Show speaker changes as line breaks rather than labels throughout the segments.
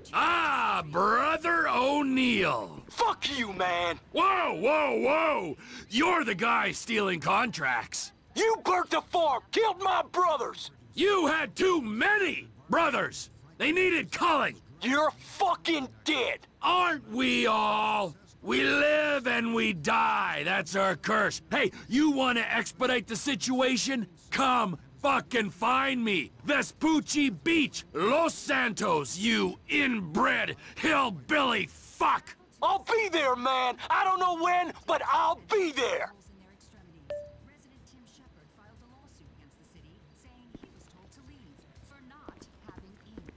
Ah, Brother O'Neill.
Fuck you, man!
Whoa, whoa, whoa! You're the guy stealing contracts.
You burnt the farm, killed my brothers!
You had too many brothers. They needed culling.
You're fucking dead!
Aren't we all? We live and we die. That's our curse. Hey, you want to expedite the situation? Come fucking find me. Vespucci Beach, Los Santos, you inbred hillbilly fuck!
I'll be there, man! I don't know when, but I'll be there!
Resident Tim Shepard filed a lawsuit against the city, saying he was told to leave for not having ink.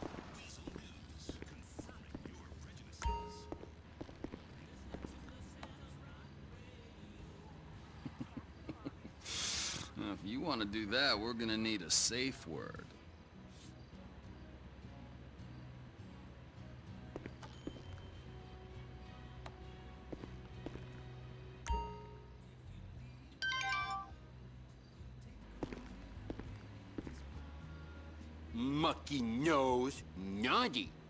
If you want to do that, we're gonna need a safe word.
Mucky nose, naughty.